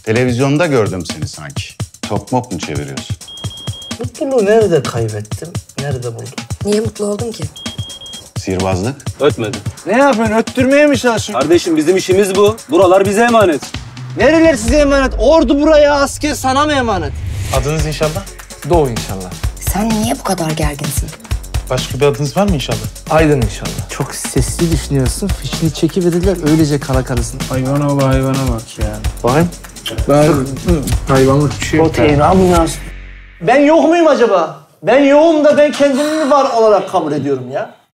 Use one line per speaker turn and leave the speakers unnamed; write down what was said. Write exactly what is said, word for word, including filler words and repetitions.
Televizyonda gördüm seni sanki. Top mop mu çeviriyorsun?
Mutluluğu nerede kaybettim, nerede buldum?
Niye mutlu oldun ki?
Sihirbazlık.
Ötmedi.
Ne yapıyorsun? Öttürmeye mi çalışıyorsun?
Kardeşim bizim işimiz bu. Buralar bize emanet.
Nereler size emanet? Ordu buraya, asker sana mı emanet?
Adınız inşallah? Doğu inşallah.
Sen niye bu kadar gerginsin?
Başka bir adınız var mı inşallah?
Aydın inşallah. Çok sesli düşünüyorsun, fişini çekiverirler, öylece kara karısın.
Hayvana bak, hayvana bak ya.
Bakayım.
Ben hayvanlık bir şey yok.
Protein almıyorsun. Ben yok muyum acaba? Ben yoğum da ben kendimi mi var olarak kabul ediyorum ya?